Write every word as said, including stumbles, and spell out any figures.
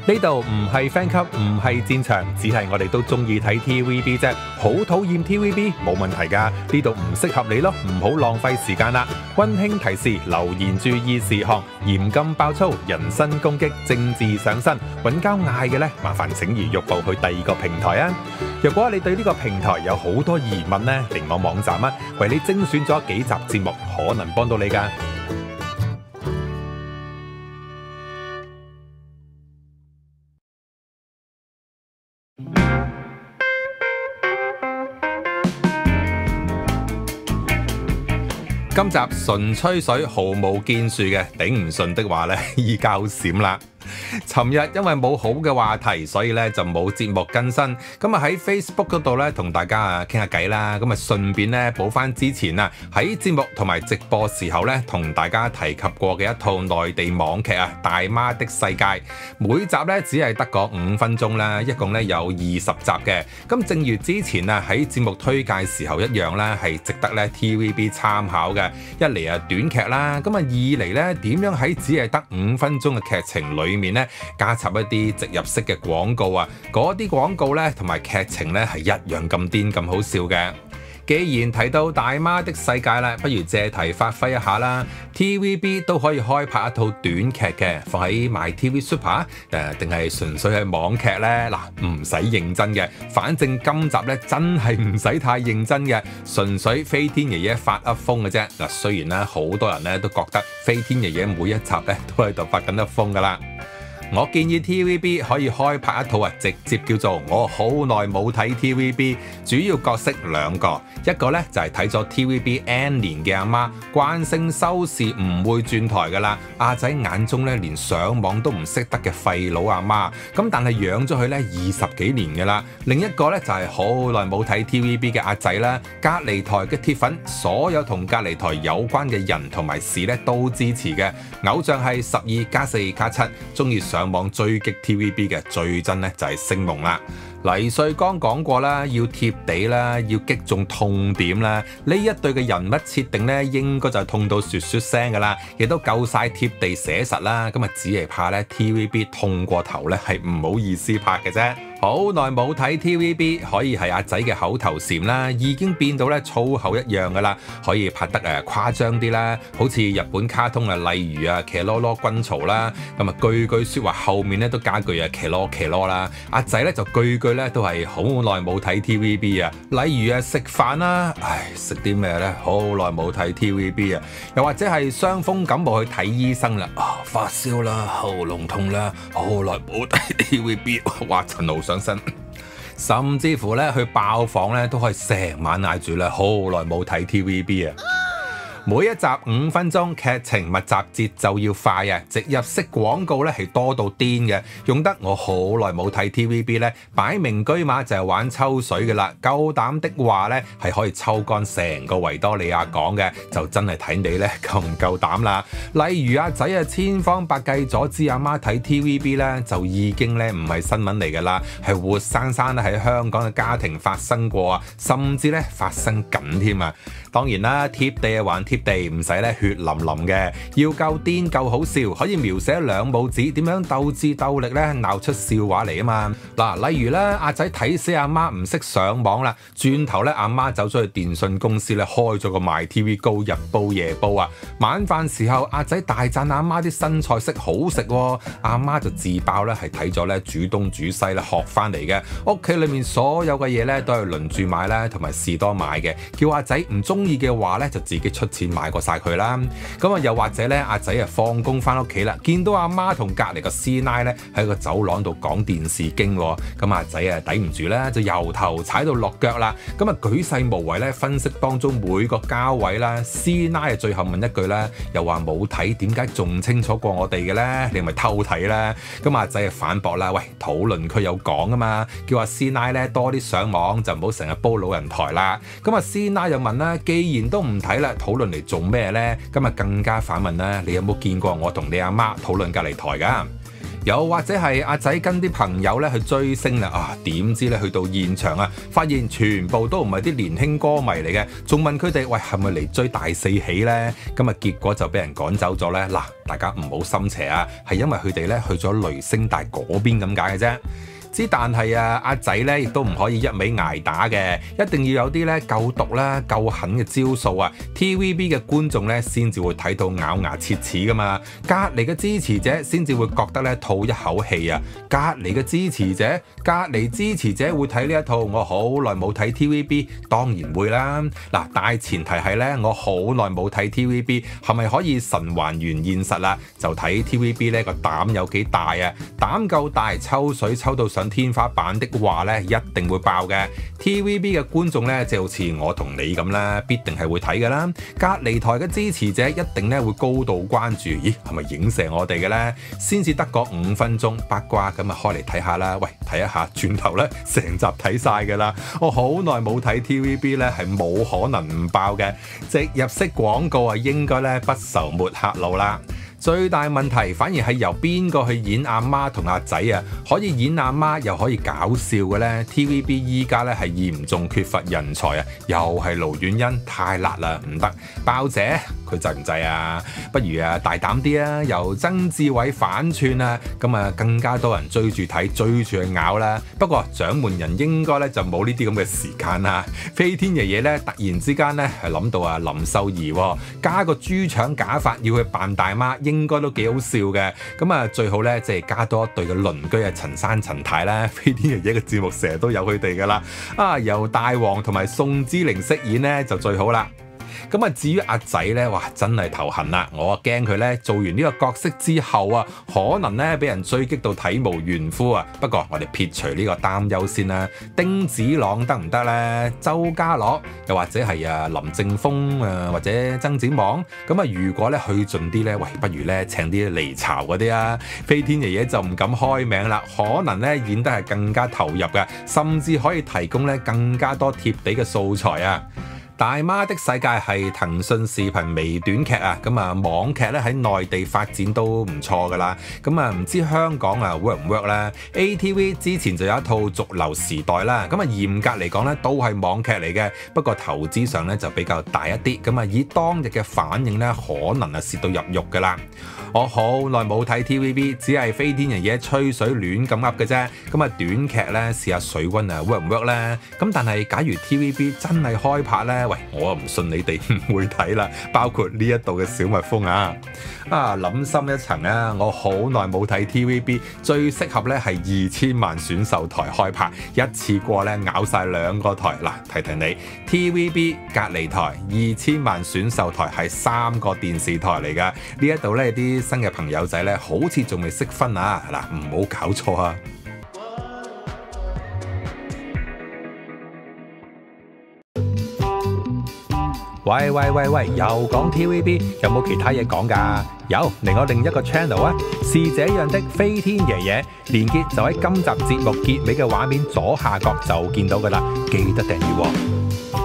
呢度唔係 Fan Club，唔係戰場，只係我哋都中意睇 T V B 啫。好討厭 T V B 冇問題㗎，呢度唔適合你咯，唔好浪費時間啦。溫馨提示：留言注意事項，嚴禁爆粗、人身攻擊、政治上身。揾交嗌嘅呢，麻煩請移玉步去第二個平台啊。若果你對呢個平台有好多疑問呢，嚟我網站啊，為你精選咗幾集節目，可能幫到你㗎。今集純吹水，毫無建樹嘅，頂唔順的話呢，依家好閃啦。尋日因為冇好嘅話題，所以咧就冇節目更新。咁啊喺 Facebook 嗰度咧同大家啊傾下偈啦。咁啊順便咧補翻之前啊喺節目同埋直播時候咧同大家提及過嘅一套內地網劇啊《大媽的世界》。每集咧只係得個五分鐘啦，一共咧有二十集嘅。咁正如之前啊喺節目推介時候一樣啦，係值得咧 T V B 參考嘅。一嚟啊短劇啦，咁啊二嚟咧點樣喺只係得五分鐘嘅劇情裏面咧加插一啲植入式嘅廣告啊，嗰啲廣告咧同埋劇情咧係一樣咁癲咁好笑嘅。既然提到大媽的世界啦，不如借題發揮一下啦。T V B 都可以開拍一套短劇嘅，放喺 MyTV Super 誒，定係純粹係網劇呢？嗱，唔使認真嘅，反正今集咧真係唔使太認真嘅，純粹飛天爺爺發噏風嘅啫。嗱，雖然咧好多人咧都覺得飛天爺爺每一集咧都喺度發緊噏風噶啦。我建議 T V B 可以開拍一套啊，直接叫做我好耐冇睇 T V B， 主要角色兩個，一個咧就係睇咗 T V B N 年嘅阿媽，慣性收視唔會轉台噶啦，阿仔眼中咧連上網都唔識得嘅廢佬阿媽，咁但係養咗佢咧二十幾年噶啦。另一個咧就係好耐冇睇 T V B 嘅阿仔啦，隔離台嘅鐵粉，所有同隔離台有關嘅人同埋事咧都支持嘅，偶像係十二加四加七，中意上網追擊 T V B 嘅最真咧就係星夢啦。黎瑞剛講過啦，要貼地啦，要擊中痛點啦。呢一對嘅人物設定咧，應該就係痛到雪雪聲噶啦，亦都夠晒貼地寫實啦。咁啊，只係怕咧 T V B 痛過頭咧，係唔好意思拍嘅啫。好耐冇睇 T V B， 可以係阿仔嘅口頭禪啦，已經變到咧粗口一樣噶啦，可以拍得誒誇張啲啦，好似日本卡通啊，例如啊騎囉囉軍曹啦，咁啊句句説話後面咧都加句啊騎囉騎囉啦，阿仔咧就句句咧都係好耐冇睇 T V B 啊，例如啊食飯啦，唉食啲咩咧？好耐冇睇 T V B 啊，又或者係傷風感冒去睇醫生啦，啊發燒啦，喉嚨痛啦，好耐冇睇 T V B， 哇陳老上身，甚至乎咧去爆房咧都可以成晚嗌住咧，好耐冇睇 T V B 啊！每一集五分鐘，劇情密集，節奏要快啊！植入式廣告咧係多到癲嘅，用得我好耐冇睇 T V B 咧，擺明車馬就係玩抽水嘅啦。夠膽的話咧係可以抽乾成個維多利亞港嘅，就真係睇你咧夠唔夠膽啦。例如阿仔啊，千方百計阻止阿媽睇 T V B 咧，就已經咧唔係新聞嚟㗎啦，係活生生咧喺香港嘅家庭發生過啊，甚至咧發生緊添啊！當然啦，貼地啊還貼地，唔使咧血淋淋嘅，要夠癲夠好笑，可以描寫兩母子點樣鬥智鬥力咧，鬧出笑話嚟啊嘛！嗱，例如咧，阿仔睇死阿媽唔識上網啦，轉頭咧阿媽走咗去電信公司咧開咗個 MyTV Go 日煲夜煲啊！晚飯時候阿仔大讚阿媽啲新菜式好食喎，阿媽就自爆咧係睇咗咧煮東煮西咧學翻嚟嘅，屋企裏面所有嘅嘢咧都係輪住買啦，同埋士多買嘅，叫阿仔唔中意嘅話咧就自己出錢買過晒佢啦。咁啊又或者咧阿仔啊放工翻屋企啦，見到阿媽同隔離個師奶咧喺個走廊度講電視經，咁阿仔啊抵唔住咧就由頭踩到落腳啦。咁啊舉世無為咧分析當中每個交位啦，師奶啊最後問一句咧，又話冇睇點解仲清楚過我哋嘅咧？你係咪偷睇咧？咁阿仔啊反駁啦，喂，討論區有講啊嘛，叫阿師奶咧多啲上網，就唔好成日煲老人台啦。咁啊師奶又問啦，既然都唔睇啦，討論嚟做咩呢？今日更加反問啦，你有冇見過我同你阿媽討論隔離台㗎？ 又或者係阿仔跟啲朋友咧去追星啦，啊點知咧去到現場啊，發現全部都唔係啲年輕歌迷嚟嘅，仲問佢哋喂係咪嚟追大四喜呢？咁啊結果就俾人趕走咗咧。嗱，大家唔好心邪啊，係因為佢哋咧去咗雷聲大嗰邊咁解嘅啫。之但係啊，阿仔咧亦都唔可以一味捱打嘅，一定要有啲咧夠毒啦、夠狠嘅招數啊 ！T V B 嘅觀眾咧先至會睇到咬牙切齒噶嘛，隔離嘅支持者先至會覺得咧吐一口氣啊！隔離嘅支持者，隔離支持者會睇呢一套，我好耐冇睇 T V B， 當然會啦。嗱，大前提係咧，我好耐冇睇 T V B， 係咪可以神還原現實啦？就睇 T V B 咧個膽有幾大啊！膽夠大，抽水抽到上天花板的話咧，一定會爆嘅。T V B 嘅觀眾咧，就好似我同你咁啦，必定係會睇㗎啦。隔離台嘅支持者一定咧會高度關注，咦係咪影射我哋嘅咧？先至得個五分鐘八卦咁啊，開嚟睇下啦。喂，睇一下，轉頭咧成集睇晒㗎啦。我好耐冇睇 T V B 咧，係冇可能唔爆嘅。植入式廣告啊，應該咧不愁沒客路啦。最大問題反而係由邊個去演阿媽同阿仔啊？可以演阿媽又可以搞笑嘅呢？ T V B 依家咧係嚴重缺乏人才啊！又係盧婉欣太辣啦，唔得。爆姐佢制唔制啊？不如啊大膽啲啊，由曾志偉反串啊，咁啊更加多人追住睇，追住去咬啦。不過掌門人應該咧就冇呢啲咁嘅時間啦。飛天爺爺咧突然之間咧係諗到啊林秀儀、哦、加個豬腸假髮要去扮大媽。應該都幾好笑嘅，咁啊最好咧即係加多一對嘅鄰居啊陳生陳太啦，飛天爺爺嘅節目成日都有佢哋噶啦，啊由大王同埋宋之齡飾演咧就最好啦。咁啊，至於阿仔咧，哇，真係頭痕啦！我驚佢咧做完呢個角色之後啊，可能咧俾人追擊到體無完膚啊。不過我哋撇除呢個擔憂先啦。丁子朗得唔得咧？周家樂又或者係啊林正峰啊，或者曾展網咁啊？如果咧去盡啲咧，喂，不如咧請啲離巢嗰啲啊。飛天爺爺就唔敢開名啦，可能咧演得係更加投入嘅，甚至可以提供咧更加多貼地嘅素材啊！大媽的世界係騰訊視頻微短劇啊，咁啊網劇咧喺內地發展都唔錯噶啦，咁啊唔知香港啊 work 唔 work 咧 ？A T V 之前就有一套《逐流時代》啦，咁啊嚴格嚟講咧都係網劇嚟嘅，不過投資上咧就比較大一啲，咁啊以當日嘅反應咧，可能啊蝕到入肉噶啦。我好耐冇睇 T V B， 只係飛天爺爺吹水亂咁噏嘅啫。咁啊短劇咧試下水溫啊 work 唔 work 咧？咁但係假如 T V B 真係開拍咧，喂，我唔信你哋唔會睇啦。包括呢一度嘅小蜜蜂啊，啊諗深一層啊，我好耐冇睇 T V B， 最適合咧係二千萬選秀台開拍，一次過咧咬晒兩個台。嗱，提提你 T V B 隔離台二千萬選秀台係三個電視台嚟㗎。呢一度咧啲新嘅朋友仔咧，好似仲未識分啊！嗱，唔好搞錯啊！喂喂喂喂，又講 T V B， 有冇其他嘢講㗎？有，嚟我另一個 channel 啊！是這樣的飛天爺爺，連結就喺今集節目結尾嘅畫面左下角就見到㗎喇，記得訂閱喎！